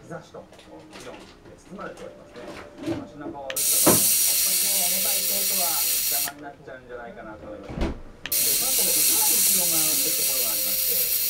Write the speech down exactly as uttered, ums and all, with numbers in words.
日差しと気温で包まれておりますね。街中を歩く方もやっぱりこう重たいコートは邪魔になっちゃうんじゃないかなと思います。で、関東も少し気温が上がっているところがありまして。